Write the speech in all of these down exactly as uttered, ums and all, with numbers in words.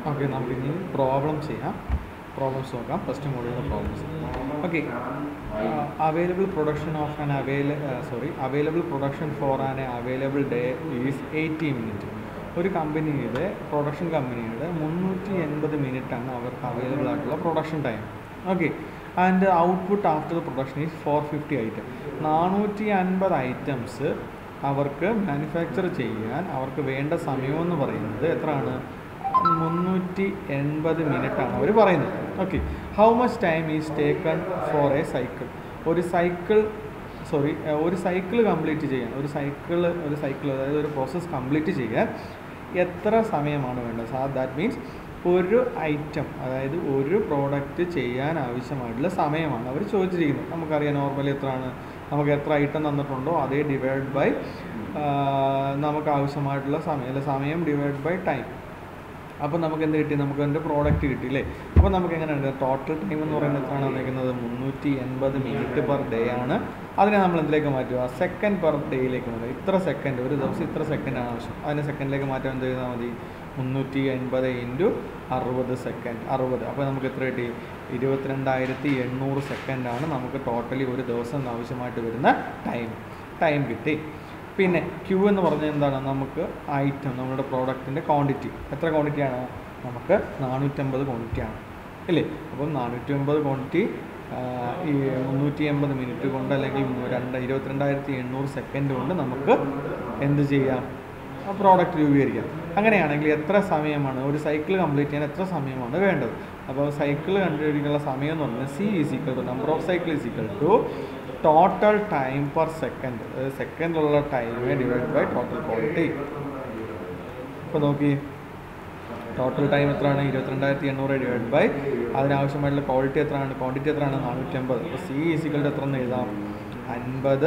Okay, നമുക്ക് ഇനി problem ചെയ്യാം. പ്രോബ്ലംസ് നോക്കാം. ഫസ്റ്റ് മോഡ്യൂളിലെ problems. Okay, available production of an avail sorry available production for an available day is eighty minute. ഒരു കമ്പനിയുടെ പ്രൊഡക്ഷൻ കമ്പനിയുടെ മുന്നൂറ്റി എൺപത് മിനിറ്റാണ് അവർക്ക് അവൈലബിൾ ആയിട്ടുള്ള production time. Okay, and output after the production is four fifty item. നാനൂറ്റി അൻപത് ഐറ്റംസ് അവർക്ക് മാനുഫാക്ചർ ചെയ്യാൻ അവർക്ക് വേണ്ട സമയമെന്ന് പറയുന്നത് എത്രയാണ്? മുന്നൂറ്റി എൺപത് മിനിറ്റാണ് അവർ പറയുന്നത്. Okay, how much time is taken for a cycle? ഒരു സൈക്കിൾ സോറി ഒരു സൈക്കിൾ കംപ്ലീറ്റ് ചെയ്യാൻ ഒരു സൈക്കിൾ ഒരു സൈക്കിൾ അതായത് ഒരു പ്രോസസ്സ് കംപ്ലീറ്റ് ചെയ്യാൻ എത്ര സമയമാണ് വേണ്ടത്? സാ ദാറ്റ് മീൻസ് ഒരു ഐറ്റം അതായത് ഒരു പ്രോഡക്റ്റ് ചെയ്യാൻ ആവശ്യമായിട്ടുള്ള സമയമാണ് അവർ ചോദിച്ചിരിക്കുന്നത്. നമുക്കറിയാം നോർമലി എത്രയാണ്, നമുക്ക് എത്ര ഐറ്റം തന്നിട്ടുണ്ടോ അതേ ഡിവൈഡ് ബൈ നമുക്ക് ആവശ്യമായിട്ടുള്ള സമയം അല്ലെ സമയം ഡിവൈഡ് ബൈ ടൈം. അപ്പോൾ നമുക്ക് എന്ത് കിട്ടി? നമുക്ക് അതിൻ്റെ പ്രോഡക്റ്റ് കിട്ടിയില്ലേ? അപ്പോൾ നമുക്ക് എങ്ങനെയാണ് ടോട്ടൽ ടൈം എന്ന് പറയുന്നത് എത്രയാണ് വന്നിരിക്കുന്നത്? മുന്നൂറ്റി എൺപത് മിനിറ്റ് പെർ ഡേ ആണ്. അതിനെ നമ്മൾ എന്തിലേക്ക് മാറ്റുക? സെക്കൻഡ് പെർ ഡേയിലേക്ക് മാറ്റുക. ഇത്ര സെക്കൻഡ്, ഒരു ദിവസം ഇത്ര സെക്കൻഡാണ് ആവശ്യം. അതിനെ സെക്കൻഡിലേക്ക് മാറ്റാൻ എന്ത് ചെയ്താൽ മതി? മുന്നൂറ്റി എൺപത് ഇൻറ്റു അറുപത് സെക്കൻഡ് അറുപത്. അപ്പോൾ നമുക്ക് എത്ര കിട്ടി? ഇരുപത്തിരണ്ടായിരത്തി എണ്ണൂറ് സെക്കൻഡാണ് നമുക്ക് ടോട്ടലി ഒരു ദിവസം ആവശ്യമായിട്ട് വരുന്ന ടൈം ടൈം കിട്ടി. പിന്നെ ക്യൂ എന്ന് പറഞ്ഞാൽ എന്താണ്? നമുക്ക് ഐറ്റം നമ്മുടെ പ്രോഡക്റ്റിൻ്റെ ക്വാണ്ടിറ്റി എത്ര ക്വാണ്ടിറ്റിയാണ്? നമുക്ക് നാനൂറ്റമ്പത് ക്വാണ്ടിറ്റിയാണ് ഇല്ലേ? അപ്പം നാനൂറ്റി അമ്പത് ക്വാണ്ടിറ്റി ഈ മുന്നൂറ്റി എൺപത് മിനിറ്റ് കൊണ്ട് അല്ലെങ്കിൽ രണ്ട് ഇരുപത്തിരണ്ടായിരത്തി എണ്ണൂറ് സെക്കൻഡ് കൊണ്ട് നമുക്ക് എന്ത് ചെയ്യാം? പ്രോഡക്റ്റ് രൂപീകരിക്കാം. അങ്ങനെയാണെങ്കിൽ എത്ര സമയമാണ് ഒരു സൈക്കിൾ കംപ്ലീറ്റ് ചെയ്യാൻ എത്ര സമയമാണ് വേണ്ടത്? അപ്പോൾ സൈക്കിൾ കണ്ടുപിടിക്കാനുള്ള സമയം എന്ന് പറഞ്ഞാൽ C is equal to number of cycle is equal to total time per second. അതായത് സെക്കൻഡിലുള്ള ടൈമെ ഡിവൈഡ് ബൈ ടോട്ടൽ ക്വാണ്ടിറ്റി. ഇപ്പോൾ നോക്കി, ടോട്ടൽ ടൈം എത്രയാണ്? ഇരുപത്തിരണ്ടായിരത്തി എണ്ണൂറ് ഡിവൈഡ് ബൈ അതിനാവശ്യമായിട്ടുള്ള ക്വാളിറ്റി എത്രയാണ്? ക്വാണ്ടിറ്റി എത്രയാണ്? നാനൂറ്റി അമ്പത്. അപ്പോൾ സി ഈസിക്കൽ ടു എത്ര എന്ന് എഴുതാം? അൻപത്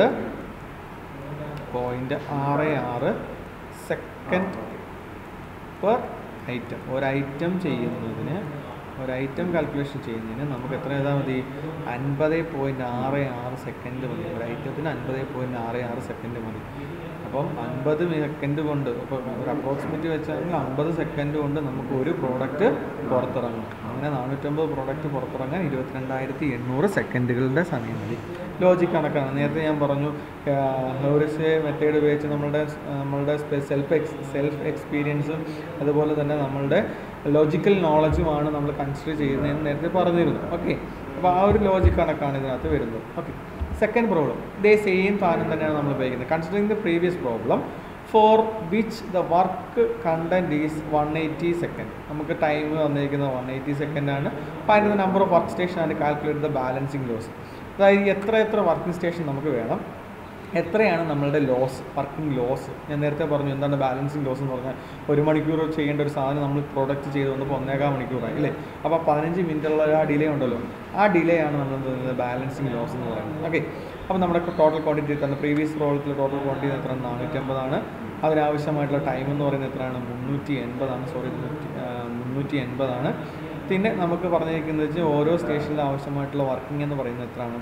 പോയിൻറ്റ് ആറ് ആറ് സെക്കൻഡ് പെർ ഐറ്റം. ഒരു ഐറ്റം ചെയ്യുന്നതിന് ഒരു ഐറ്റം കാൽക്കുലേഷൻ ചെയ്യുന്നതിന് നമുക്ക് എത്ര എഴുതാൽ മതി? അൻപത് പോയിൻറ്റ് ആറ് ആറ് സെക്കൻഡ് മതി. ഒരു ഐറ്റത്തിന് അൻപത് പോയിൻറ്റ് ആറ് ആറ് സെക്കൻഡ് മതി. അപ്പം അൻപത് സെക്കൻഡ് കൊണ്ട് ഇപ്പോൾ ഒരു അപ്രോക്സിമേറ്റ് വെച്ചാണെങ്കിൽ അമ്പത് സെക്കൻഡ് കൊണ്ട് നമുക്ക് ഒരു പ്രോഡക്റ്റ് പുറത്തിറങ്ങും. അങ്ങനെ നാനൂറ്റമ്പത് പ്രോഡക്റ്റ് പുറത്തിറങ്ങാൻ ഇരുപത്തിരണ്ടായിരത്തി എണ്ണൂറ് സെക്കൻഡുകളുടെ സമയം മതി. ലോജിക് കണക്കാണ്. നേരത്തെ ഞാൻ പറഞ്ഞു ഹ്യൂറിസ്റ്റ് മെത്തേഡ് ഉപയോഗിച്ച് നമ്മളുടെ നമ്മളുടെ സെൽഫ് എക്സ് സെൽഫ് എക്സ്പീരിയൻസും അതുപോലെ തന്നെ നമ്മളുടെ ലോജിക്കൽ നോളജുമാണ് നമ്മൾ കൺസിഡർ ചെയ്യുന്നതെന്ന് നേരത്തെ പറഞ്ഞിരുന്നു. ഓക്കെ, അപ്പോൾ ആ ഒരു ലോജിക് കണക്കാണ് ഇതിനകത്ത് വരുന്നത്. ഓക്കെ, സെക്കൻഡ് പ്രോബ്ലം ഇതേ സെയിം സാധനം തന്നെയാണ് നമ്മൾ ഉപയോഗിക്കുന്നത്. Considering the previous problem for which the work content is one eighty second. നമുക്ക് ടൈം തന്നിരിക്കുന്നത് വൺ എയ്റ്റി സെക്കൻഡാണ്. അപ്പോൾ അതിൻ്റെ നമ്പർ ഓഫ് വർക്ക് സ്റ്റേഷൻ ആണ് കാൽക്കുലേറ്റ് ദ ബാലൻസിങ് ലോസ്. അതായത് എത്ര എത്ര വർക്കിംഗ് സ്റ്റേഷൻ നമുക്ക് വേണം, എത്രയാണ് നമ്മളുടെ ലോസ്, വർക്കിംഗ് ലോസ്. ഞാൻ നേരത്തെ പറഞ്ഞു എന്താണ് ബാലൻസിങ് ലോസ് എന്ന് പറഞ്ഞാൽ ഒരു മണിക്കൂർ ചെയ്യേണ്ട ഒരു സാധനം നമ്മൾ പ്രോഡക്റ്റ് ചെയ്ത് വന്നപ്പോൾ ഒന്നേകാൽ മണിക്കൂറായി ഇല്ലേ? അപ്പോൾ പതിനഞ്ച് മിനിറ്റുള്ള ആ ഡിലേ ഉണ്ടല്ലോ, ആ ഡിലേ ആണ് നമ്മൾ എന്ത് പറയുന്നത് ബാലൻസിങ് ലോസ് എന്ന് പറയുന്നത്. ഓക്കെ, അപ്പോൾ നമ്മുടെ ടോട്ടൽ ക്വാണ്ടിറ്റി തന്നെ പ്രീവിയസ് പ്രോബ്ലത്തിൽ ടോട്ടൽ ക്വാണ്ടിറ്റി എത്രയാണ്? നാനൂറ്റമ്പതാണ്. അതിനാവശ്യമായിട്ടുള്ള ടൈം എന്ന് പറയുന്നത് എത്രയാണ്? മുന്നൂറ്റി എൺപതാണ് സോറി മുന്നൂറ്റി എൺപതാണ്. പിന്നെ നമുക്ക് പറഞ്ഞിരിക്കുന്നത് വെച്ചാൽ ഓരോ സ്റ്റേഷനിലും ആവശ്യമായിട്ടുള്ള വർക്കിംഗ് എന്ന് പറയുന്നത് എത്രയാണ്?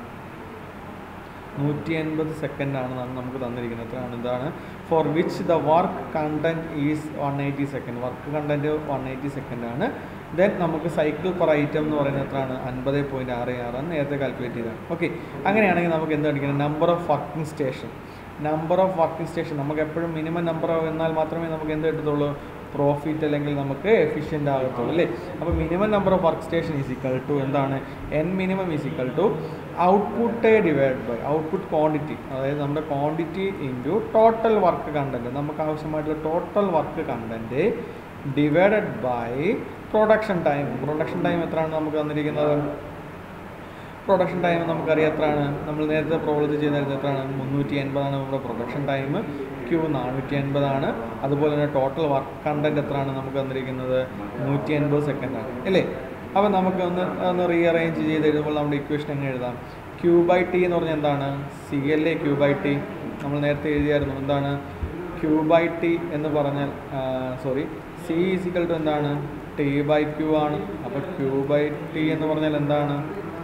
നൂറ്റി എൺപത് സെക്കൻഡാണ് നമുക്ക് തന്നിരിക്കുന്നത്. എത്രയാണ്? ഇതാണ് for which the work content is one eighty second. Work content one eighty സെക്കൻഡാണ്. ദെൻ നമുക്ക് സൈക്കിൾ പെർ ഐറ്റം എന്ന് പറയുന്നത് എത്രയാണ്? അൻപത് പോയിൻറ്റ് ആറ് ആറാണ് നേരത്തെ കാൽക്കുലേറ്റ് ചെയ്തതാണ്. ഓക്കെ, അങ്ങനെയാണെങ്കിൽ നമുക്ക് എന്ത് കാണിക്കണം? Number of working station. Number of working station നമുക്ക് എപ്പോഴും മിനിമം നമ്പർ എന്നാൽ മാത്രമേ നമുക്ക് എന്ത് കിട്ടത്തുള്ളൂ? പ്രോഫിറ്റ് അല്ലെങ്കിൽ നമുക്ക് എഫിഷ്യൻ്റ് ആകത്തുള്ളൂ അല്ലേ? അപ്പോൾ minimum number of work station is equal to എന്താണ്? N minimum is equal to output divide by output quantity. അതായത് നമ്മുടെ quantity into total work content. നമുക്ക് ആവശ്യമായിട്ടുള്ള total work content divided by production time. Production time എത്രയാണ് നമുക്ക് തന്നിരിക്കുന്നത്? Production time നമുക്കറിയാം എത്രയാണ്? നമ്മൾ നേരത്തെ പ്രോബ്ലത്തിൽ ചെയ്തായിരുന്നു എത്രയാണ്? മുന്നൂറ്റി എൺപതാണ് നമ്മുടെ പ്രൊഡക്ഷൻ ടൈം. ക്യൂ നാനൂറ്റി എൺപതാണ്. അതുപോലെ തന്നെ ടോട്ടൽ വർക്ക് കണ്ടൻറ്റ് എത്രയാണ് നമുക്ക് തന്നിരിക്കുന്നത്? നൂറ്റി എൺപത് സെക്കൻഡാണ് അല്ലേ? അപ്പോൾ നമുക്ക് ഒന്ന് ഒന്ന് റീഅറേഞ്ച് ചെയ്ത് എഴുതുമ്പോൾ നമ്മുടെ ഇക്വേഷൻ എങ്ങനെ എഴുതാം? ക്യൂ ബൈ ടി എന്ന് പറഞ്ഞാൽ എന്താണ്? C L A Q by T നമ്മൾ നേരത്തെ എഴുതിയായിരുന്നു. എന്താണ് ക്യൂ ബൈ ടി എന്ന് പറഞ്ഞാൽ? സോറി സി ഈസിക്കൽ ടു എന്താണ്? ടി ബൈ ക്യൂ ആണ്. അപ്പോൾ ക്യൂ ബൈ ടി എന്ന് പറഞ്ഞാൽ എന്താണ്?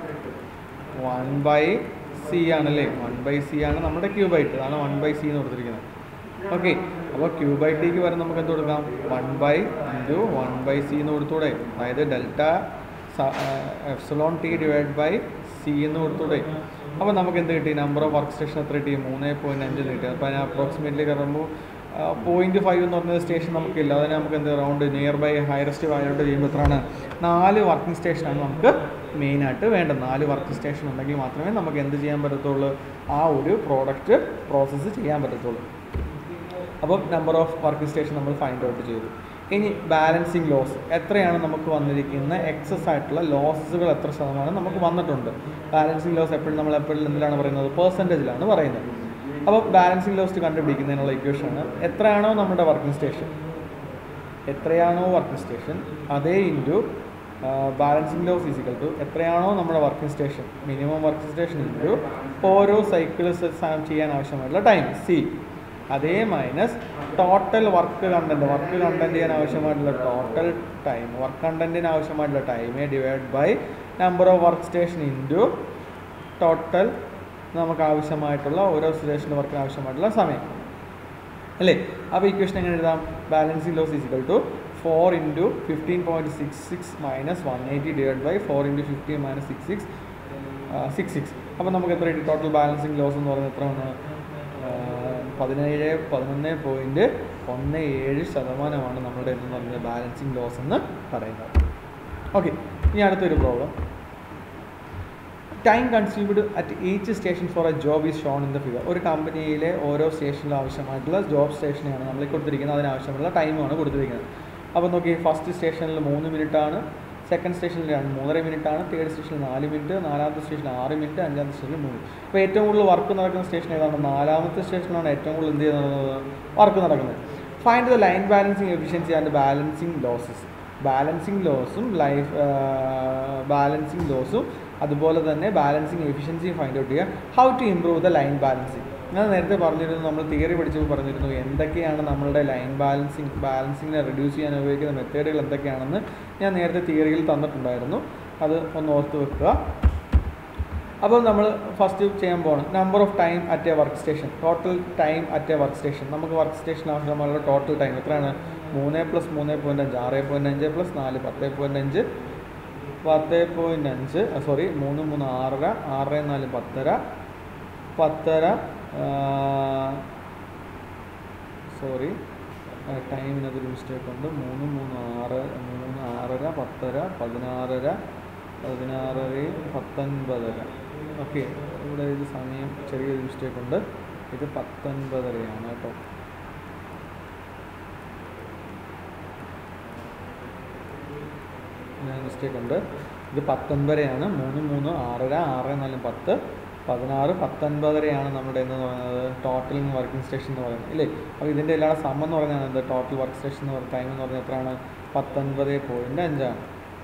വൺ ബൈ സി ആണല്ലേ? വൺ ബൈ സി ആണ് നമ്മുടെ ക്യൂ ബൈ ടി. അതാണ് വൺ ബൈ സി എന്ന് കൊടുത്തിരിക്കുന്നത്. ഓക്കെ, അപ്പോൾ ക്യൂ ബൈ ടിക്ക് വരെ നമുക്ക് എന്ത് കൊടുക്കാം, one by into one by C എന്ന് കൊടുത്തൂടെ, അതായത് delta epsilon T divide by C എന്ന് കൊടുത്തൂടെ. അപ്പോൾ നമുക്ക് എന്ത് കിട്ടി, നമ്പർ ഓഫ് വർക്ക് സ്റ്റേഷൻ എത്ര കിട്ടി, മൂന്ന് പോയിൻറ്റ് അഞ്ച് കിട്ടി. അപ്പോൾ അതിന് അപ്രോക്സിമേറ്റ്ലി കയറുമ്പോൾ പോയിൻറ്റ് ഫൈവ് എന്ന് പറഞ്ഞ സ്റ്റേഷൻ നമുക്കില്ല. അതിന് നമുക്ക് എന്ത് റൗണ്ട് നിയർ ബൈ ഹയറസ്റ്റ് വാല്യൂട്ട് ചെയ്യുമ്പോൾ എത്രയാണ്, നാല് വർക്കിംഗ് സ്റ്റേഷനാണ് നമുക്ക് മെയിനായിട്ട് വേണ്ടത്. നാല് വർക്കിംഗ് സ്റ്റേഷൻ ഉണ്ടെങ്കിൽ മാത്രമേ നമുക്ക് എന്ത് ചെയ്യാൻ പറ്റത്തുള്ളൂ, ആ ഒരു പ്രോഡക്റ്റ് പ്രോസസ്സ് ചെയ്യാൻ പറ്റത്തുള്ളൂ. അപ്പം നമ്പർ ഓഫ് വർക്കിംഗ് സ്റ്റേഷൻ നമ്മൾ ഫൈൻഡ് ഔട്ട് ചെയ്തു. ഇനി ബാലൻസിങ് ലോസ് എത്രയാണ് നമുക്ക് വന്നിരിക്കുന്ന എക്സസ് ആയിട്ടുള്ള ലോസുകൾ എത്ര ശതമാനം നമുക്ക് വന്നിട്ടുണ്ട്. ബാലൻസിങ് ലോസ് എപ്പോഴും നമ്മൾ എപ്പോഴും എന്തിലാണ് പറയുന്നത്, പെർസെൻറ്റേജിലാണ് പറയുന്നത്. അപ്പോൾ ബാലൻസിങ് ലോസ് കണ്ടുപിടിക്കുന്നതിനുള്ള ഇക്വേഷനാണ് എത്രയാണോ നമ്മുടെ വർക്കിംഗ് സ്റ്റേഷൻ, എത്രയാണോ വർക്കിംഗ് സ്റ്റേഷൻ അതേ into balancing loss is equal to എത്രയാണോ നമ്മുടെ working station, minimum working station into ഓരോ സൈക്കിൾസ് ചെയ്യാൻ ആവശ്യമായിട്ടുള്ള ടൈം സി, അതേ minus total work content, work content ചെയ്യാൻ ആവശ്യമായിട്ടുള്ള ടോട്ടൽ ടൈം, വർക്ക് കണ്ടൻറ്റിന് ആവശ്യമായിട്ടുള്ള time divide by number of work station into total നമുക്ക് ആവശ്യമായിട്ടുള്ള ഓരോ സ്റ്റേഷന് വർക്കിന് ആവശ്യമായിട്ടുള്ള സമയം അല്ലേ. അപ്പോൾ ഇക്വേഷൻ എങ്ങനെ എഴുതാം, balancing loss is equal to four into fifteen point six six minus one eighty divide by four into fifteen minus six six six six അപ്പോൾ നമുക്ക് എത്ര കിട്ടി, ടോട്ടൽ ബാലൻസിങ് ലോസ് എന്ന് പറയുന്നത് എത്രയാണ്, പതിനേഴ് പതിനൊന്ന് പോയിൻറ്റ് ഒന്ന് ഏഴ് ശതമാനമാണ് നമ്മുടെ എന്ന് പറയുന്നത് ബാലൻസിങ് ലോസ് എന്ന് പറയുന്നത്. ഓക്കെ, ഇനി അടുത്തൊരു problem. Time consumed at each station for a job is shown in the figure. ഒരു കമ്പനിയിലെ ഓരോ സ്റ്റേഷനിലും ആവശ്യമായിട്ടുള്ള ജോബ് സ്റ്റേഷനെയാണ് നമ്മൾ കൊടുത്തിരിക്കുന്നത്, അതിനാവശ്യമുള്ള ടൈമാണ് കൊടുത്തിരിക്കുന്നത്. അപ്പോൾ നോക്കി, ഫസ്റ്റ് സ്റ്റേഷനിൽ മൂന്ന് മിനിറ്റാണ്, സെക്കൻഡ് സ്റ്റേഷനിൽ രണ്ട് മൂന്നര മിനിറ്റാണ്, തേർഡ് സ്റ്റേഷനിൽ നാല് മിനിറ്റ്, നാലാമത്തെ സ്റ്റേഷനിൽ ആറ് മിനിറ്റ്, അഞ്ചാമത്തെ സ്റ്റേഷനിൽ മൂന്ന്. അപ്പോൾ ഏറ്റവും കൂടുതൽ വർക്ക് നടക്കുന്ന സ്റ്റേഷൻ ഏതാണ്, നാലാമത്തെ സ്റ്റേഷനിലാണ് ഏറ്റവും കൂടുതൽ എന്ത് ചെയ്യുന്നത്, വർക്ക് നടക്കുന്നത്. Find the line balancing efficiency and balancing losses. Balancing ലോസും ലൈഫ് ബാലൻസിങ് ലോസും അതുപോലെ തന്നെ ബാലൻസിങ് എഫിഷ്യൻസിയും ഫൈൻഡ് ഔട്ട് ചെയ്യുക. How to improve the line balancing. ഞാൻ നേരത്തെ പറഞ്ഞിരുന്നു, നമ്മൾ തിയറി പഠിച്ചപ്പോൾ പറഞ്ഞിരുന്നു എന്തൊക്കെയാണ് നമ്മളുടെ ലൈൻ ബാലൻസിങ് ബാലൻസിങ്ങിനെ റെഡ്യൂസ് ചെയ്യാൻ ഉപയോഗിക്കുന്ന മെത്തേഡുകൾ എന്തൊക്കെയാണെന്ന് ഞാൻ നേരത്തെ തിയറിയിൽ തന്നിട്ടുണ്ടായിരുന്നു. അത് ഒന്ന് ഓർത്ത് വെക്കുക. അപ്പോൾ നമ്മൾ ഫസ്റ്റ് ചെയ്യാൻ പോകണം number of time at a work station, total time at a work station. നമുക്ക് വർക്ക് സ്റ്റേഷൻ ആവശ്യമുള്ള ടോട്ടൽ ടൈം എത്രയാണ്, മൂന്ന് പ്ലസ് മൂന്ന് പോയിൻറ്റ് അഞ്ച് ആറ് പോയിൻറ്റ് അഞ്ച് പ്ലസ് നാല് പത്ത് പോയിൻറ്റ് അഞ്ച് പത്ത് പോയിൻറ്റ് അഞ്ച് സോറി മൂന്ന് മൂന്ന് ആറര ആറ് നാല് പത്തര പത്തര സോറി ടൈമിനകത്തൊരു മിസ്റ്റേക്ക് ഉണ്ട്. മൂന്ന് മൂന്ന് ആറ് മൂന്ന് ആറര പത്തര പതിനാറര പതിനാറര പത്തൊൻപതര. ഓക്കെ, ഇവിടെ ഇത് സമയം ചെറിയൊരു മിസ്റ്റേക്ക് ഉണ്ട്. ഇത് പത്തൊൻപതരയാണ് കേട്ടോ. മിസ്റ്റേക്ക് ഉണ്ട്. ഇത് പത്തൊൻപതരയാണ്. മൂന്ന് മൂന്ന് ആറര ആറ് നാല് പത്ത് പതിനാറ് പത്തൊൻപതരയാണ് നമ്മുടെ എന്ന് പറയുന്നത് ടോട്ടൽ വർക്കിംഗ് സ്റ്റേഷൻ എന്ന് പറയുന്നത് ഇല്ലേ. അപ്പോൾ ഇതിൻ്റെ എല്ലാ സം എന്ന് പറഞ്ഞാൽ എന്ത്, ടോട്ടൽ വർക്ക് സ്റ്റേഷൻ എന്ന് പറയുന്ന ടൈം എന്ന് പറഞ്ഞാൽ എത്രയാണ്, പത്തൊൻപത് പോയിൻറ്റ് അഞ്ചാണ്.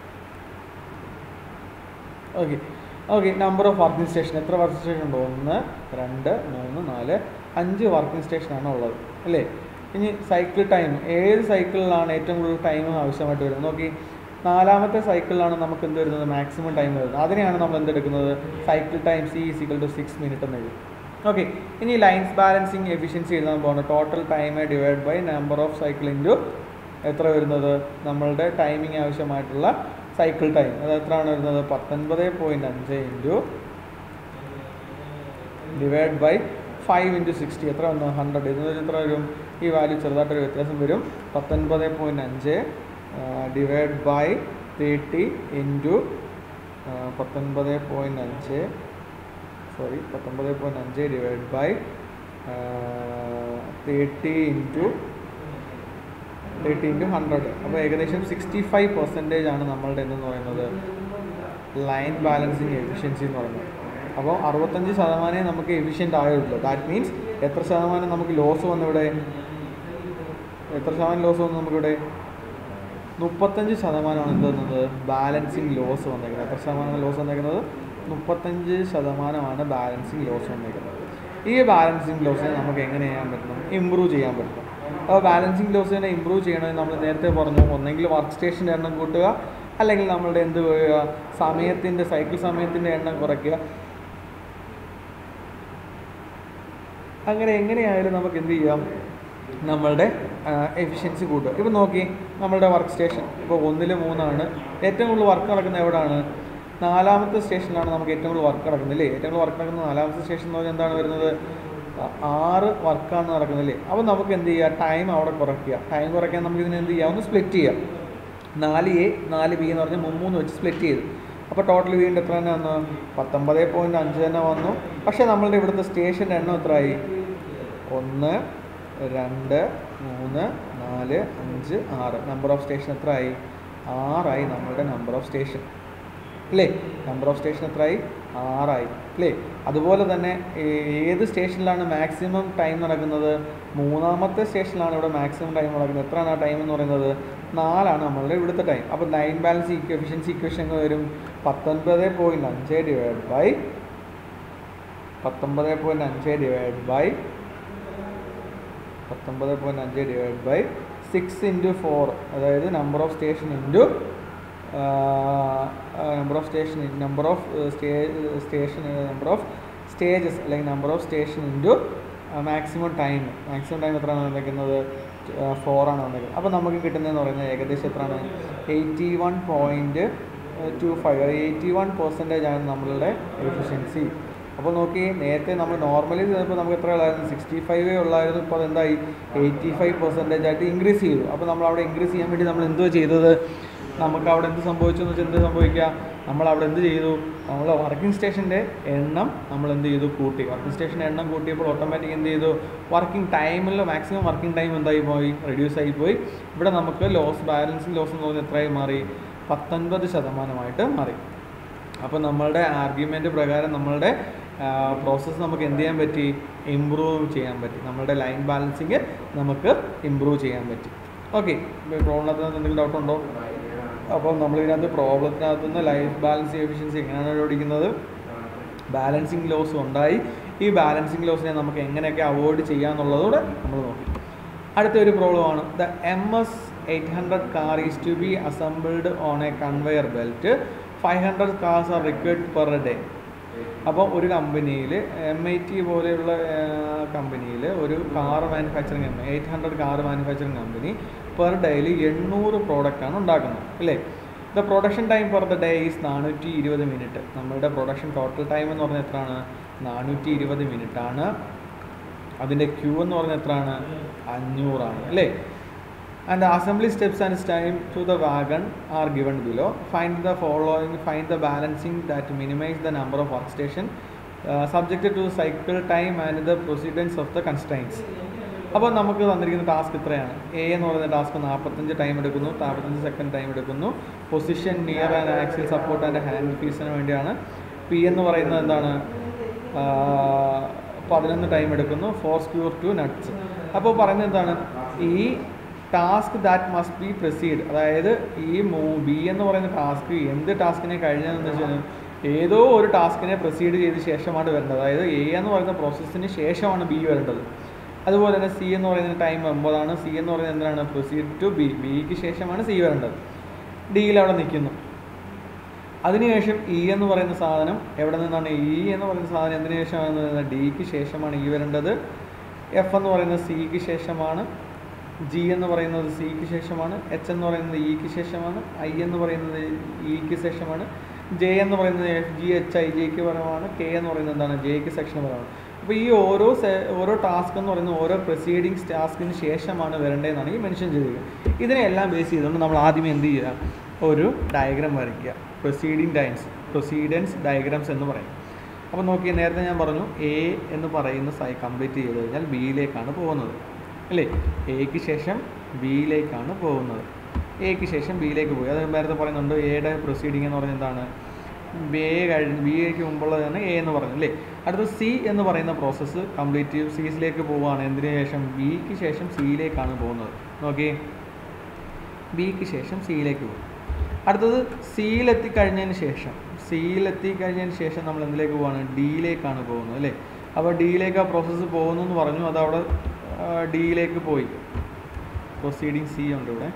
Okay okay number of working station, എത്ര വർക്കിംഗ് സ്റ്റേഷൻ ഉണ്ട്, ഒന്ന് രണ്ട് മൂന്ന് നാല് അഞ്ച് വർക്കിംഗ് സ്റ്റേഷനാണ് ഉള്ളത് അല്ലേ. ഇനി സൈക്കിൾ ടൈം, ഏത് സൈക്കിളിലാണ് ഏറ്റവും കൂടുതൽ ടൈം ആവശ്യമായിട്ട് വരുന്നത് നോക്കി. നാലാമത്തെ സൈക്കിളിലാണ് നമുക്ക് എന്ത് വരുന്നത്, മാക്സിമം ടൈം വരുന്നത്. അതിനെയാണ് നമ്മൾ എന്തെടുക്കുന്നത്, cycle time C is equal to six minute എന്ന് എഴുതും. ഓക്കെ, ഇനി ലൈൻസ് ബാലൻസിങ് എഫിഷ്യൻസി എഴുതാൻ പോകുന്നത് total time divide by number of cycle into എത്ര വരുന്നത്, നമ്മളുടെ ടൈമിങ് ആവശ്യമായിട്ടുള്ള സൈക്കിൾ ടൈം അത് എത്രയാണ് വരുന്നത്, പത്തൊൻപത് പോയിൻറ്റ് അഞ്ച് into divide by five into sixty എത്ര വന്നു, ഹൺഡ്രഡ്. ഇതിന് എത്ര വരും, ഈ വാല്യൂ ചെറുതായിട്ടൊരു വ്യത്യാസം വരും. പത്തൊൻപത് പോയിൻറ്റ് അഞ്ച് ഡിവൈഡ് ബൈ തേർട്ടി ഇൻറ്റു പത്തൊൻപത് പോയിൻറ്റ് അഞ്ച് സോറി പത്തൊൻപത് പോയിൻറ്റ് അഞ്ച് divide by thirty into thirty into hundred. അപ്പോൾ ഏകദേശം സിക്സ്റ്റി ഫൈവ് പെർസെൻറ്റേജ് ആണ് നമ്മളുടെ എന്തെന്ന് പറയുന്നത് ലൈൻ ബാലൻസിങ് എഫിഷ്യൻസി എന്ന് പറയുന്നത്. അപ്പോൾ അറുപത്തഞ്ച് ശതമാനമേ നമുക്ക് എഫിഷ്യൻ്റ് ആയുള്ളൂ. ദാറ്റ് മീൻസ് എത്ര ശതമാനം നമുക്ക് ലോസ് വന്നിവിടെ, എത്ര ശതമാനം ലോസ് വന്നു നമുക്കിവിടെ, മുപ്പത്തഞ്ച് ശതമാനമാണ് എന്ത് വന്നത്, ബാലൻസിങ് ലോസ് വന്നേക്കുന്നത്. എത്ര ശതമാനമാണ് ലോസ് വന്നേക്കുന്നത്, മുപ്പത്തഞ്ച് ശതമാനമാണ് ബാലൻസിങ് ലോസ് വന്നേക്കുന്നത്. ഈ ബാലൻസിങ് ലോസിനെ നമുക്ക് എങ്ങനെ ചെയ്യാൻ പറ്റണം, ഇമ്പ്രൂവ് ചെയ്യാൻ പറ്റണം. അപ്പോൾ ബാലൻസിങ് ലോസിനെ ഇമ്പ്രൂവ് ചെയ്യണമെങ്കിൽ നമ്മൾ നേരത്തെ പറഞ്ഞു, ഒന്നെങ്കിൽ വർക്ക് സ്റ്റേഷൻ്റെ എണ്ണം കൂട്ടുക, അല്ലെങ്കിൽ നമ്മളുടെ എന്ത് ചെയ്യുക, സമയത്തിൻ്റെ സൈക്കിൾ സമയത്തിൻ്റെ എണ്ണം കുറയ്ക്കുക. അങ്ങനെ എങ്ങനെയായാലും നമുക്ക് എന്ത് ചെയ്യാം, നമ്മളുടെ എഫിഷ്യൻസി കൂട്ടുക. ഇപ്പോൾ നോക്കി നമ്മളുടെ വർക്ക് സ്റ്റേഷൻ ഇപ്പോൾ ഒന്നിൽ മൂന്നാണ്. ഏറ്റവും കൂടുതൽ വർക്ക് നടക്കുന്നത് എവിടെയാണ്? നാലാമത്തെ സ്റ്റേഷനിലാണ് നമുക്ക് ഏറ്റവും കൂടുതൽ വർക്ക് നടക്കുന്നത് അല്ലേ? ഏറ്റവും കൂടുതൽ വർക്ക് നടക്കുന്നത് നാലാമത്തെ സ്റ്റേഷൻ എന്ന് പറഞ്ഞാൽ എന്താണ് വരുന്നത്? ആറ് വർക്കാണ് നടക്കുന്നില്ലേ? അപ്പോൾ നമുക്ക് എന്ത് ചെയ്യുക? ടൈം അവിടെ കുറയ്ക്കുക. ടൈം കുറയ്ക്കാൻ നമുക്ക് ഇതിനെ എന്ത് ചെയ്യാം? ഒന്ന് സ്പ്ലിറ്റ് ചെയ്യാം. നാല് എ നാല് ബി എന്ന് പറഞ്ഞാൽ മൂന്ന് വെച്ച് സ്പ്ലിറ്റ് ചെയ്തു. അപ്പോൾ ടോട്ടൽ വീണ്ടും എത്ര തന്നെ വന്നു? പത്തൊമ്പത് പോയിൻറ്റ് അഞ്ച് തന്നെ വന്നു. പക്ഷേ നമ്മളുടെ ഇവിടുത്തെ സ്റ്റേഷൻ്റെ എണ്ണം എത്രയായി? ഒന്ന് രണ്ട് മൂന്ന് നാല് അഞ്ച് ആറ്. നമ്പർ ഓഫ് സ്റ്റേഷൻ എത്രയായി? ആറായി നമ്മളുടെ നമ്പർ ഓഫ് സ്റ്റേഷൻ അല്ലേ? നമ്പർ ഓഫ് സ്റ്റേഷൻ എത്രയായി? ആറായി അല്ലേ? അതുപോലെ തന്നെ ഏത് സ്റ്റേഷനിലാണ് മാക്സിമം ടൈം നടക്കുന്നത്? മൂന്നാമത്തെ സ്റ്റേഷനിലാണ് ഇവിടെ മാക്സിമം ടൈം നടക്കുന്നത്. എത്രയാണ് ആ ടൈം എന്ന് പറയുന്നത്? നാലാണ് നമ്മളുടെ ഇവിടുത്തെ ടൈം. അപ്പോൾ ലൈൻ ബാലൻസ് ഈക്വ എഫിഷ്യൻസി ഇക്വേഷൻ വരും പത്തൊൻപത് പോയിൻറ്റ് അഞ്ച് ഡിവൈഡ് ബൈ പത്തൊമ്പത് പോയിൻറ്റ് അഞ്ച് ഡിവൈഡ് ബൈ പത്തൊമ്പത് പോയിൻറ്റ് അഞ്ച് divide by six into four, അതായത് number of station into number of station number of stay station number of stages അല്ലെങ്കിൽ number of station into maximum time. Maximum time എത്രയാണ് വന്നിരിക്കുന്നത്? ഫോറാണ് വന്നിരിക്കുന്നത്. അപ്പോൾ നമുക്ക് കിട്ടുന്നതെന്ന് പറയുന്നത് ഏകദേശം എത്രയാണ്? Eighty one point two five eighty one percentage ആണ് നമ്മളുടെ എഫിഷ്യൻസി. അപ്പോൾ നോക്കി, നേരത്തെ നമ്മൾ നോർമലി ചിലപ്പോൾ നമുക്ക് എത്ര ഉള്ളായിരുന്നു? സിക്സ്റ്റി ഫൈവേ ഉള്ളായിരുന്നു. ഇപ്പോൾ അതെന്തായി? എയ്റ്റി ഫൈവ് പെർസെൻറ്റേജ് ആയിട്ട് ഇൻക്രീസ് ചെയ്തു. അപ്പോൾ നമ്മൾ അവിടെ ഇൻക്രീസ് ചെയ്യാൻ വേണ്ടി നമ്മൾ എന്തോ ചെയ്തത്? നമുക്ക് അവിടെ എന്ത് സംഭവിച്ചു എന്ന് വെച്ചാൽ എന്ത് സംഭവിക്കുക? നമ്മൾ അവിടെ എന്ത് ചെയ്തു? നമ്മൾ വർക്കിംഗ് സ്റ്റേഷൻ്റെ എണ്ണം നമ്മൾ എന്ത് ചെയ്തു? കൂട്ടി. വർക്കിംഗ് സ്റ്റേഷൻ്റെ എണ്ണം കൂട്ടിയപ്പോൾ ഓട്ടോമാറ്റിക് എന്ത് ചെയ്തു? വർക്കിംഗ് ടൈമിൽ മാക്സിമം വർക്കിംഗ് ടൈം എന്തായി പോയി? റെഡ്യൂസ് ആയി പോയി. ഇവിടെ നമുക്ക് ലോസ് ബാലൻസിങ് ലോസ് എന്ന് പറഞ്ഞാൽ എത്രയായി മാറി? പത്തൊൻപത് ശതമാനമായിട്ട് മാറി. അപ്പോൾ നമ്മളുടെ ആർഗ്യുമെൻറ്റ് പ്രകാരം നമ്മളുടെ പ്രോസസ്സ് നമുക്ക് എന്ത് ചെയ്യാൻ പറ്റി? ഇമ്പ്രൂവ് ചെയ്യാൻ പറ്റി. നമ്മളുടെ ലൈൻ ബാലൻസിങ് നമുക്ക് ഇമ്പ്രൂവ് ചെയ്യാൻ പറ്റി. ഓക്കെ, പ്രോബ്ലത്തിനകത്ത് എന്തെങ്കിലും ഡൗട്ട് ഉണ്ടോ? അപ്പോൾ നമ്മളിതിനകത്ത് പ്രോബ്ലത്തിനകത്ത് നിന്ന് ലൈഫ് ബാലൻസിങ് എഫിഷ്യൻസി എങ്ങനെയാണ് കണ്ടുപിടിക്കുന്നത്? ബാലൻസിങ് ലോസ് ഉണ്ടായി. ഈ ബാലൻസിങ് ലോസിനെ നമുക്ക് എങ്ങനെയൊക്കെ അവോയ്ഡ് ചെയ്യാമെന്നുള്ളതോടെ നമ്മൾ നോക്കി. അടുത്തൊരു പ്രോബ്ലമാണ് the M S eight hundred car is to be assembled on a conveyor belt. Five hundred cars are required per day. അപ്പോൾ ഒരു കമ്പനിയിൽ എം ഐ ടി പോലെയുള്ള കമ്പനിയിൽ ഒരു car manufacturing company eight hundred car manufacturing company per ഡേയിൽ എണ്ണൂറ് പ്രോഡക്റ്റാണ് ഉണ്ടാക്കുന്നത് അല്ലേ? The production time per the day is നാനൂറ്റി ഇരുപത് മിനിറ്റ്. നമ്മളുടെ പ്രൊഡക്ഷൻ ടോട്ടൽ ടൈം എന്ന് പറഞ്ഞാൽ എത്രയാണ്? നാനൂറ്റി ഇരുപത് മിനിറ്റാണ്. അതിൻ്റെ ക്യൂ എന്ന് പറഞ്ഞാൽ എത്രയാണ്? അഞ്ഞൂറാണ് അല്ലേ? And the assembly steps and time to the wagon are given below. Find the following, find the balancing that minimize the number of workstation uh, subjected to cycle time and the precedence of the constraints. അപ്പോൾ നമുക്ക് തന്നിരിക്കുന്ന task ഇത്രയാണ്. A എന്ന് പറയുന്ന task നാൽപ്പത്തഞ്ച് time എടുക്കുന്നു, നാൽപ്പത്തഞ്ച് second time എടുക്കുന്നു. Position near and axle support and hand പീസിന് വേണ്ടിയാണ്. പി എന്ന് പറയുന്നത് എന്താണ്? പതിനൊന്ന് ടൈം എടുക്കുന്നു. Four secure two nuts. അപ്പോൾ പറയുന്നത് എന്താണ്? ഈ task that must be proceed, അതായത് ഈ മൂ ബി എന്ന് പറയുന്ന ടാസ്ക് എന്ത് ടാസ്കിനെ കഴിഞ്ഞതെന്ന് വെച്ചാൽ ഏതോ ഒരു ടാസ്കിനെ പ്രൊസീഡ് ചെയ്ത ശേഷമാണ് വരേണ്ടത്. അതായത് എ എന്ന് പറയുന്ന പ്രോസസ്സിന് ശേഷമാണ് ബി വരേണ്ടത്. അതുപോലെ തന്നെ സി എന്ന് പറയുന്ന ടൈം ഒമ്പതാണ്. സി എന്ന് പറയുന്നത് എന്താണ്? Proceed to B. ബിക്ക് ശേഷമാണ് സി വരേണ്ടത്. ഡിയിൽ അവിടെ നിൽക്കുന്നു. അതിനുശേഷം ഇ എന്ന് പറയുന്ന സാധനം എവിടെ നിന്നാണ്? ഇ എന്ന് പറയുന്ന സാധനം എന്തിനു ശേഷമാണ്? ഡിക്ക് ശേഷമാണ് ഇ വരേണ്ടത്. എഫ് എന്ന് പറയുന്നത് സിക്ക് ശേഷമാണ്. ജി എന്ന് പറയുന്നത് സിക്ക് ശേഷമാണ്. എച്ച് എന്ന് പറയുന്നത് ഇക്ക് ശേഷമാണ്. ഐ എന്ന് പറയുന്നത് ഇക്ക് ശേഷമാണ്. ജെ എന്ന് പറയുന്നത് എഫ് ജി എച്ച് ഐ ജെക്ക് പരമാണ്. കെ എന്ന് പറയുന്നത് എന്താണ്? ജെക്ക് സെക്ഷന് പരമാണ്. അപ്പോൾ ഈ ഓരോ ഓരോ ടാസ്ക് എന്ന് പറയുന്നത് ഓരോ പ്രൊസീഡിങ്സ് ടാസ്കിന് ശേഷമാണ് വരേണ്ടതെന്നാണ് ഈ മെൻഷൻ ചെയ്തിരിക്കുന്നത്. ഇതിനെല്ലാം ബേസ് ചെയ്തുകൊണ്ട് നമ്മൾ ആദ്യമേ എന്ത് ചെയ്യുക? ഒരു ഡയഗ്രാം വരയ്ക്കുക. പ്രൊസീഡിങ് ടൈംസ് പ്രൊസീഡൻസ് ഡയഗ്രാംസ് എന്ന് പറയും. അപ്പോൾ നോക്കി, നേരത്തെ ഞാൻ പറഞ്ഞു എ എന്ന് പറയുന്ന സൈ കംപ്ലീറ്റ് ചെയ്ത് കഴിഞ്ഞാൽ ബിയിലേക്കാണ് പോകുന്നത് അല്ലേ? എക്ക് ശേഷം ബിയിലേക്കാണ് പോകുന്നത്. എക്ക് ശേഷം ബിയിലേക്ക് പോയി. അത് നേരത്തെ പറയുന്നുണ്ട് എയുടെ പ്രൊസീഡിങ് എന്ന് പറഞ്ഞാൽ എന്താണ്? ബി എ കഴിഞ്ഞ് ബി എക്ക് മുമ്പുള്ളതാണ് എ എന്ന് പറഞ്ഞു അല്ലേ? അടുത്ത സി എന്ന് പറയുന്ന പ്രോസസ്സ് കംപ്ലീറ്റ് സിയിലേക്ക് പോവുകയാണ്. എന്തിനു ശേഷം? ബിക്ക് ശേഷം സിയിലേക്കാണ് പോകുന്നത്. നോക്കി, ബിക്ക് ശേഷം സിയിലേക്ക് പോകും. അടുത്തത് സിയിലെത്തിക്കഴിഞ്ഞതിന് ശേഷം സിയിലെത്തിക്കഴിഞ്ഞതിന് ശേഷം നമ്മൾ എന്തിലേക്ക് പോവാണ്? ഡിയിലേക്കാണ് പോകുന്നത് അല്ലേ? അപ്പോൾ ഡിയിലേക്ക് ആ പ്രോസസ്സ് പോകുന്നു എന്ന് പറഞ്ഞു. അതവിടെ ഡിയിലേക്ക് പോയി. പ്രൊസീഡിങ് സി ഉണ്ട് ഇവിടെ.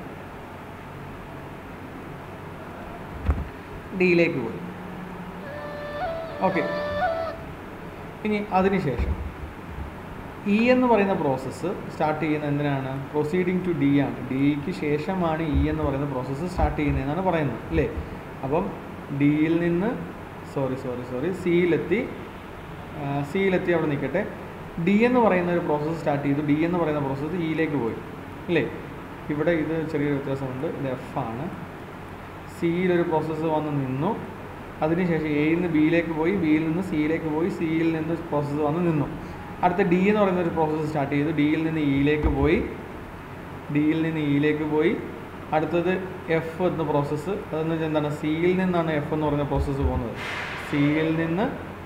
ഡിയിലേക്ക് പോയി. ഓക്കെ, ഇനി അതിനുശേഷം ഇ എന്ന് പറയുന്ന പ്രോസസ്സ് സ്റ്റാർട്ട് ചെയ്യുന്ന എന്തിനാണ്? പ്രൊസീഡിങ് ടു ഡി ആണ്. ഡിക്ക് ശേഷമാണ് ഇ എന്ന് പറയുന്ന പ്രോസസ്സ് സ്റ്റാർട്ട് ചെയ്യുന്നതെന്നാണ് പറയുന്നത് അല്ലേ. അപ്പം ഡിയിൽ നിന്ന് സോറി സോറി സോറി സിയിലെത്തി സിയിലെത്തി അവിടെ നിൽക്കട്ടെ. ഡി എന്ന് പറയുന്ന ഒരു പ്രോസസ്സ് സ്റ്റാർട്ട് ചെയ്തു. ഡി എന്ന് പറയുന്ന പ്രോസസ്സ് ഇയിലേക്ക് പോയി അല്ലേ. ഇവിടെ ഇത് ചെറിയൊരു വ്യത്യാസമുണ്ട്. ഇത് എഫ് ആണ്. സിയിലൊരു പ്രോസസ്സ് വന്ന് നിന്നു. അതിനുശേഷം എയിൽ നിന്ന് ബിയിലേക്ക് പോയി, ബിയിൽ നിന്ന് സിയിലേക്ക് പോയി, സിയിൽ നിന്ന് പ്രോസസ്സ് വന്ന് നിന്നു. അടുത്ത ഡി എന്ന് പറയുന്ന ഒരു പ്രോസസ്സ് സ്റ്റാർട്ട് ചെയ്തു. ഡിയിൽ നിന്ന് ഇയിലേക്ക് പോയി, ഡിയിൽ നിന്ന് ഇയിലേക്ക് പോയി. അടുത്തത് എഫ് എന്ന പ്രോസസ്സ്, അതെന്ന് വെച്ചാൽ എന്താണ്? സിയിൽ നിന്നാണ് എഫ് എന്ന് പറയുന്ന പ്രോസസ്സ് പോകുന്നത്. സിയിൽ നിന്ന്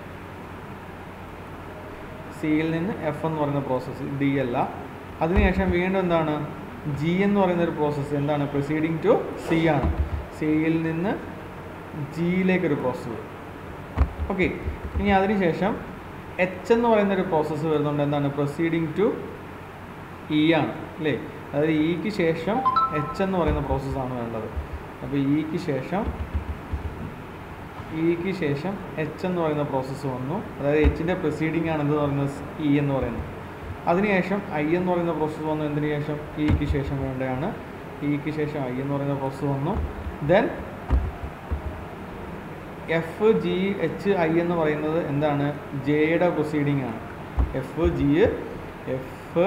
സിയിൽ നിന്ന് എഫ് എന്ന് പറയുന്ന പ്രോസസ്സ് ഡി അല്ല. അതിനുശേഷം വീണ്ടും എന്താണ്? ജി എന്ന് പറയുന്ന ഒരു പ്രോസസ്സ് എന്താണ്? പ്രൊസീഡിങ് ടു സി ആണ്. സിയിൽ നിന്ന് ജിയിലേക്കൊരു പ്രോസസ്സ്. ഓക്കെ, ഇനി അതിനുശേഷം എച്ച് എന്ന് പറയുന്ന ഒരു പ്രോസസ്സ് വരുന്നുണ്ട്. എന്താണ്? പ്രൊസീഡിങ് ടു ഇ ആണ് അല്ലേ. അതായത് ഇക്ക് ശേഷം എച്ച് എന്ന് പറയുന്ന പ്രോസസ്സാണ് വേണ്ടത്. അപ്പോൾ ഇക്ക് ശേഷം ഇക്ക് ശേഷം എച്ച് എന്ന് പറയുന്ന പ്രോസസ്സ് വന്നു. അതായത് എച്ചിൻ്റെ പ്രൊസീഡിങ് ആണ് എന്തെന്ന് പറയുന്നത്? ഇ എന്ന് പറയുന്നത്. അതിനുശേഷം ഐ എന്ന് പറയുന്ന പ്രോസസ്സ് വന്നു. എന്തിനു ശേഷം? ഇക്ക് ശേഷം വേണ്ടതാണ്. ഇക്ക് ശേഷം ഐ എന്ന് പറയുന്ന പ്രോസസ്സ് വന്നു. Then F G H I എന്ന് പറയുന്നത് എന്താണ്? ജെയുടെ പ്രൊസീഡിങ് ആണ്. F G F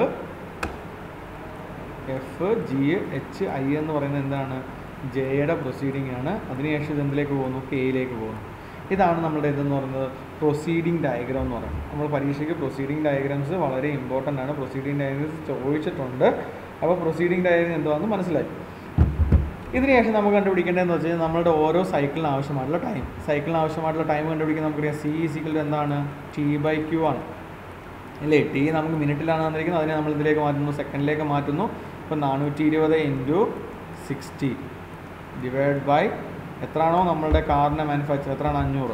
F G H I എന്ന് പറയുന്നത് എന്താണ്? ജെയുടെ പ്രൊസീഡിങ് ആണ്. അതിനുശേഷം ഇത് എന്തിലേക്ക് പോകുന്നു? കെയിലേക്ക് പോകുന്നു. ഇതാണ് നമ്മുടെ ഇതെന്ന് പറയുന്നത് പ്രൊസീഡിങ് ഡയഗ്രാം എന്ന് പറയുന്നത്. നമ്മൾ പരീക്ഷയ്ക്ക് പ്രൊസീഡിങ് ഡയഗ്രാംസ് വളരെ ഇമ്പോർട്ടൻ്റ് ആണ്. പ്രൊസീഡിങ് ഡയഗ്രാംസ് ചോദിച്ചിട്ടുണ്ട്. അപ്പോൾ പ്രൊസീഡിങ് ഡയഗ്രാം എന്താണെന്ന് മനസ്സിലായി. ഇതിനുശേഷം നമുക്ക് കണ്ടുപിടിക്കേണ്ടതെന്ന് വെച്ച് കഴിഞ്ഞാൽ നമ്മളുടെ ഓരോ സൈക്കിളിന് ആവശ്യമായിട്ടുള്ള ടൈം. സൈക്കിളിന് ആവശ്യമായിട്ടുള്ള ടൈം കണ്ടുപിടിക്കാൻ നമുക്കറിയാം സി ഈക്വൽ ടു എന്താണ്? ടി ബൈ ക്യൂ ആണ് അല്ലേ. ടി നമുക്ക് മിനിറ്റിലാണ് തന്നിരിക്കുന്നത്. അതിനെ നമ്മൾ ഇതിലേക്ക് മാറ്റുന്നു, സെക്കൻഡിലേക്ക് മാറ്റുന്നു. ഇപ്പോൾ നാനൂറ്റി ഇരുപത് ഇൻറ്റു സിക്സ്റ്റി ഡിവൈഡ് ബൈ എത്രയാണോ നമ്മളുടെ കാറിൻ്റെ മാനുഫാക്ചർ, എത്രയാണ്? അഞ്ഞൂറ്.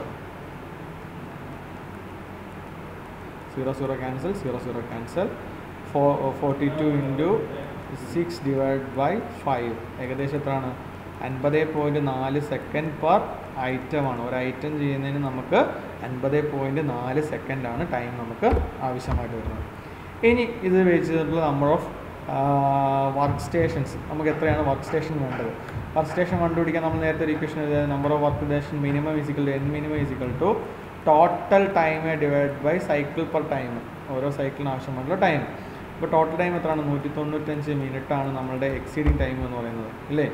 Zero zero cancel, zero zero cancel. ഫോ forty two into six divide by five ഏകദേശം എത്രയാണ്? അൻപത് പോയിൻറ്റ് നാല് സെക്കൻഡ് പെർ ഐറ്റമാണ്. ഒരു ഐറ്റം ചെയ്യുന്നതിന് നമുക്ക് അൻപത് പോയിൻറ്റ് നാല് സെക്കൻഡാണ് ടൈം നമുക്ക് ആവശ്യമായിട്ട് വരുന്നത്. ഇനി ഇത് വെച്ചിട്ടുള്ള നമ്പർ ഓഫ് വർക്ക് സ്റ്റേഷൻസ്, നമുക്ക് എത്രയാണ് വർക്ക് സ്റ്റേഷൻ വേണ്ടത്? വർക്ക് സ്റ്റേഷൻ കണ്ടുപിടിക്കാൻ നമ്മൾ നേരത്തെ ഒരു ഇക്വേഷൻ എഴുതിയത് number of work station minimum is equal to N minimum is equal to total time divide by cycle per time. ഓരോ സൈക്കിളിന് ആവശ്യമായിട്ടുള്ള ടൈം. ഇപ്പോൾ ടോട്ടൽ ടൈം എത്രയാണ്? നൂറ്റി തൊണ്ണൂറ്റഞ്ച് മിനിറ്റാണ് നമ്മളുടെ എക്സീഡിങ് ടൈം എന്ന് പറയുന്നത് അല്ലേ.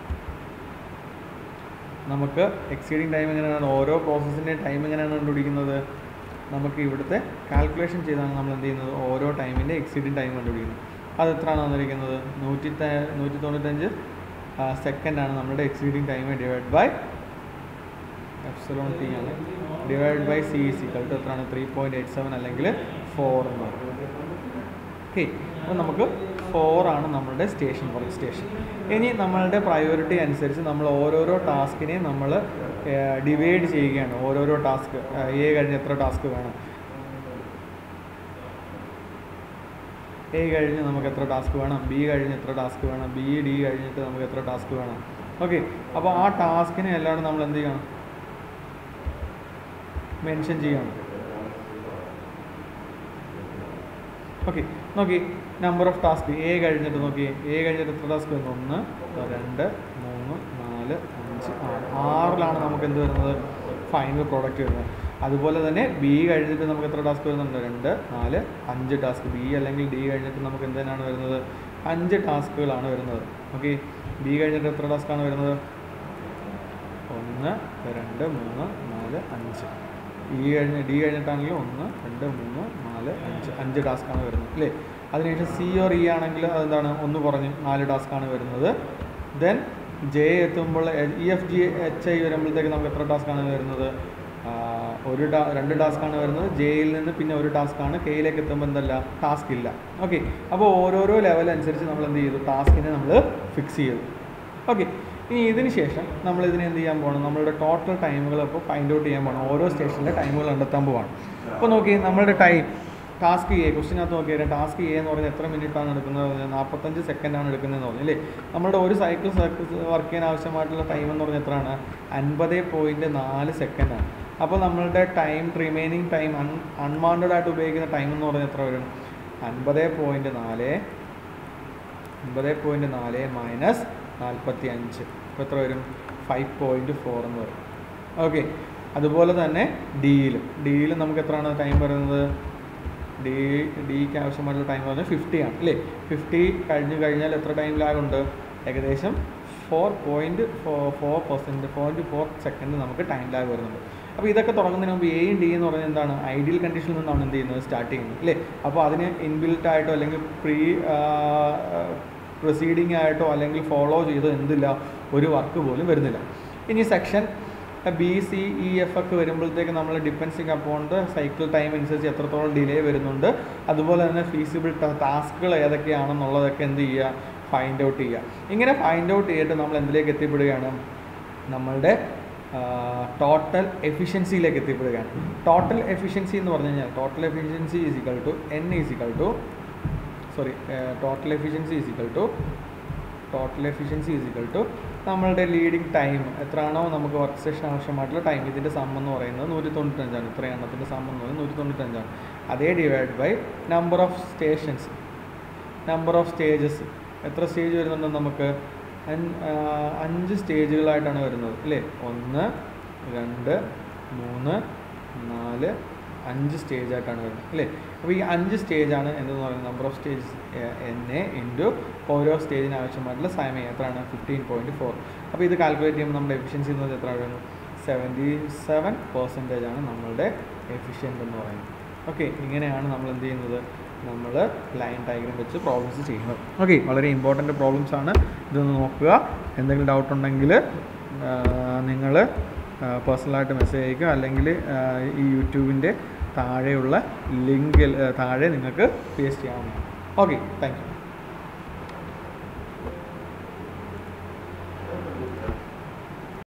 നമുക്ക് എക്സീഡിങ് ടൈം എങ്ങനെയാണ്? ഓരോ പ്രോസസ്സിൻ്റെ ടൈം എങ്ങനെയാണ് കണ്ടുപിടിക്കുന്നത്? നമുക്ക് ഇവിടുത്തെ കാൽക്കുലേഷൻ ചെയ്താണ് നമ്മൾ എന്ത് ചെയ്യുന്നത്? ഓരോ ടൈമിൻ്റെ എക്സീഡിങ് ടൈം കണ്ടുപിടിക്കുന്നത്. അത് എത്രയാണ് തന്നിരിക്കുന്നത്? നൂറ്റി നൂറ്റി തൊണ്ണൂറ്റഞ്ച് സെക്കൻഡാണ് നമ്മുടെ exceeding time divide by epsilon T ആണ്. Divide by C is equal to എത്രയാണ്? ത്രീ പോയിൻറ്റ് എയ്റ്റ് സെവൻ അല്ലെങ്കിൽ ഫോർ എന്ന് പറയുന്നത്. ഓക്കെ, അപ്പോൾ നമുക്ക് ഫോറാണ് നമ്മളുടെ സ്റ്റേഷൻ, വർക്ക് സ്റ്റേഷൻ. ഇനി നമ്മളുടെ പ്രയോറിറ്റി അനുസരിച്ച് നമ്മൾ ഓരോരോ ടാസ്കിനെയും നമ്മൾ ഡിവൈഡ് ചെയ്യുകയാണ്. ഓരോരോ ടാസ്ക് എ കഴിഞ്ഞ് എത്ര ടാസ്ക് വേണം, എ കഴിഞ്ഞ് നമുക്ക് എത്ര ടാസ്ക് വേണം, ബി കഴിഞ്ഞ് എത്ര ടാസ്ക് വേണം, ബി ഡി കഴിഞ്ഞിട്ട് നമുക്ക് എത്ര ടാസ്ക് വേണം. ഓക്കെ, അപ്പോൾ ആ ടാസ്കിനെ എല്ലാവരും നമ്മൾ എന്ത് ചെയ്യണം? മെൻഷൻ ചെയ്യണം. ഓക്കെ, നോക്കി നമ്പർ ഓഫ് ടാസ്ക് എ കഴിഞ്ഞിട്ട് നോക്കി, എ കഴിഞ്ഞിട്ട് എത്ര ടാസ്ക് വരുന്നു? ഒന്ന്, രണ്ട്, മൂന്ന്, നാല്, അഞ്ച്, ആറ്. ആറിലാണ് നമുക്ക് എന്ത് വരുന്നത്? ഫൈനൽ പ്രോഡക്റ്റ് വരുന്നത്. അതുപോലെ തന്നെ ബി കഴിഞ്ഞിട്ട് നമുക്ക് എത്ര ടാസ്ക് വരുന്നുണ്ട്? രണ്ട്, നാല്, അഞ്ച് ടാസ്ക്. ബി അല്ലെങ്കിൽ ഡി കഴിഞ്ഞിട്ട് നമുക്ക് എന്തിനാണ് വരുന്നത്? അഞ്ച് ടാസ്കുകളാണ് വരുന്നത്. ഓക്കെ, ബി കഴിഞ്ഞിട്ട് എത്ര ടാസ്ക്കാണ് വരുന്നത്? ഒന്ന്, രണ്ട്, മൂന്ന്, നാല്, അഞ്ച്. ഇ കഴിഞ്ഞ് ഡി കഴിഞ്ഞിട്ടാണെങ്കിൽ ഒന്ന്, രണ്ട്, മൂന്ന്, നാല്, അഞ്ച്. അഞ്ച് ടാസ്ക്കാണ് വരുന്നത് അല്ലേ. അതിനുശേഷം സി ഓർ ഇ ആണെങ്കിൽ അതെന്താണ്? ഒന്ന് കുറഞ്ഞ് നാല് ടാസ്ക്കാണ് വരുന്നത്. ദെൻ ജെ എത്തുമ്പോൾ E F G H I വരുമ്പോഴത്തേക്ക് നമുക്ക് എത്ര ടാസ്ക്കാണ് വരുന്നത്? ഒരു ടാ രണ്ട് ടാസ്ക്കാണ് വരുന്നത്. ജെയിൽ നിന്ന് പിന്നെ ഒരു ടാസ്ക്കാണ്. കെയിലേക്ക് എത്തുമ്പോൾ എന്തല്ല? ടാസ്ക് ഇല്ല. ഓക്കെ, അപ്പോൾ ഓരോരോ ലെവൽ അനുസരിച്ച് നമ്മൾ എന്ത് ചെയ്തു? ടാസ്കിനെ നമ്മൾ ഫിക്സ് ചെയ്തു. ഓക്കെ, ഇനി ഇതിന് ശേഷം നമ്മൾ ഇതിനെ എന്ത് ചെയ്യാൻ പോകണം? നമ്മളുടെ ടോട്ടൽ ടൈമുകൾ അപ്പോൾ ഫൈൻഡ് ഔട്ട് ചെയ്യാൻ പോകണം. ഓരോ സ്റ്റേഷനിലെ ടൈമുകൾ കണ്ടെത്താൻ പോവാണ്. അപ്പോൾ നോക്കി നമ്മളുടെ ടൈം ടാസ്ക് എ ക്വസ്റ്റിനകത്ത് നോക്കിയാൽ ടാസ്ക് എ എന്ന് പറയുന്നത് എത്ര മിനിറ്റാണ് എടുക്കുന്നത്? നാൽപ്പത്തഞ്ച് സെക്കൻഡാണ് എടുക്കുന്നതെന്ന് പറഞ്ഞു അല്ലേ. നമ്മുടെ ഒരു സൈക്കിൾ വർക്ക് ചെയ്യാൻ ആവശ്യമായിട്ടുള്ള ടൈം എന്ന് പറഞ്ഞാൽ എത്രയാണ്? അൻപത് പോയിൻറ്റ് നാല് സെക്കൻഡാണ്. അപ്പോൾ നമ്മളുടെ ടൈം റിമൈനിങ് ടൈം അൺ അൺവാണ്ടഡ് ആയിട്ട് ഉപയോഗിക്കുന്ന ടൈം എന്ന് പറഞ്ഞാൽ എത്ര വരും? അൻപത് പോയിൻറ്റ് നാല് അൻപത് പോയിൻറ്റ് നാല് മൈനസ് നാൽപ്പത്തി അഞ്ച് ഇപ്പോൾ എത്ര വരും? ഫൈവ് പോയിൻറ്റ് ഫോർ എന്ന് വരും. ഓക്കെ, അതുപോലെ തന്നെ ഡിയിലും ഡിയിലും നമുക്ക് എത്രയാണ് ടൈം വരുന്നത്? ഡി ഡിക്ക് ആവശ്യമായിട്ടുള്ള ടൈം പറഞ്ഞാൽ ഫിഫ്റ്റി ആണ് അല്ലേ? ഫിഫ്റ്റി കഴിഞ്ഞ് കഴിഞ്ഞാൽ എത്ര ടൈം ലാഗുണ്ട്? ഏകദേശം ഫോർ പോയിൻറ്റ് ഫോ four percent point four second നമുക്ക് ടൈം ലാഗ് വരുന്നുണ്ട്. അപ്പോൾ ഇതൊക്കെ തുടങ്ങുന്നതിന് മുമ്പ് എയും ഡി എന്ന് പറയുന്നത് എന്താണ്? ഐഡിയൽ കണ്ടീഷനിൽ നിന്നാണ് എന്ത് ചെയ്യുന്നത്? സ്റ്റാർട്ട് ചെയ്യുന്നത് അല്ലേ? അപ്പോൾ അതിന് ഇൻബിൽട്ട് ആയിട്ടോ അല്ലെങ്കിൽ പ്രീ പ്രൊസീഡിങ് ആയിട്ടോ അല്ലെങ്കിൽ ഫോളോ ചെയ്തോ എന്തില്ല, ഒരു വർക്ക് പോലും വരുന്നില്ല. ഇനി section B C E F ഒക്കെ വരുമ്പോഴത്തേക്ക് നമ്മൾ depending upon the cycle time അനുസരിച്ച് എത്രത്തോളം ഡിലേ വരുന്നുണ്ട്, അതുപോലെ തന്നെ ഫീസിബിൾ ടാസ്കുകൾ ഏതൊക്കെയാണെന്നുള്ളതൊക്കെ എന്ത് ചെയ്യുക? ഫൈൻഡ് ഔട്ട് ചെയ്യുക. ഇങ്ങനെ ഫൈൻഡ് ഔട്ട് ചെയ്തിട്ട് നമ്മൾ എന്തിലേക്ക് എത്തിപ്പെടുകയാണ്? നമ്മളുടെ ടോട്ടൽ എഫിഷ്യൻസിയിലേക്ക് എത്തിപ്പെടുകയാണ്. ടോട്ടൽ എഫിഷ്യൻസി എന്ന് പറഞ്ഞു കഴിഞ്ഞാൽ total efficiency is equal to N is equal to sorry total efficiency is equal to total efficiency is equal to നമ്മളുടെ ലീഡിങ് ടൈം എത്രയാണോ നമുക്ക് വർക്ക് സ്റ്റേഷൻ ആവശ്യമായിട്ടുള്ള ടൈം, ഇതിൻ്റെ സം എന്ന് പറയുന്നത് നൂറ്റി തൊണ്ണൂറ്റഞ്ചാണ്. ഇത്ര എണ്ണത്തിൻ്റെ സം എന്ന് പറയുന്നത് നൂറ്റി തൊണ്ണൂറ്റഞ്ചാണ്. അതേ divide by number of stations, number of stages. എത്ര സ്റ്റേജ് വരുന്നുണ്ട് നമുക്ക്? അഞ്ച് സ്റ്റേജുകളായിട്ടാണ് വരുന്നത് അല്ലേ? ഒന്ന്, രണ്ട്, മൂന്ന്, നാല്, അഞ്ച് സ്റ്റേജായിട്ടാണ് വരുന്നത് അല്ലേ? അപ്പോൾ ഈ അഞ്ച് സ്റ്റേജാണ് എന്തെന്ന് പറയുന്നത് number of stage N A into ഓരോ സ്റ്റേജിന് ആവശ്യമായിട്ടുള്ള സമയം എത്രയാണ്? Fifteen point four. അപ്പോൾ ഇത് കാൽക്കുലേറ്റ് ചെയ്യുമ്പോൾ നമ്മുടെ എഫിഷ്യൻസി എന്ന് പറഞ്ഞാൽ എത്ര വരുന്നു? സെവൻറ്റി സെവൻ പെർസെൻറ്റേജ് ആണ് നമ്മളുടെ എഫിഷ്യൻ്റ് എന്ന് പറയുന്നത്. ഓക്കെ, ഇങ്ങനെയാണ് നമ്മൾ എന്ത് ചെയ്യുന്നത്? നമ്മൾ ലൈൻ ഡയഗ്രം വെച്ച് പ്രോബ്ലംസ് ചെയ്യുന്നത്. ഓക്കെ, വളരെ ഇമ്പോർട്ടൻ്റ് പ്രോബ്ലംസ് ആണ്. ഇതൊന്ന് നോക്കുക. എന്തെങ്കിലും ഡൗട്ട് ഉണ്ടെങ്കിൽ നിങ്ങൾ പേഴ്സണലായിട്ട് മെസ്സേജ് അയക്കുക, അല്ലെങ്കിൽ ഈ യൂട്യൂബിൻ്റെ താഴെയുള്ള ലിങ്കിൽ താഴെ നിങ്ങൾക്ക് പേസ്റ്റ് ചെയ്യാവുന്നതാണ്. Okay, thank U.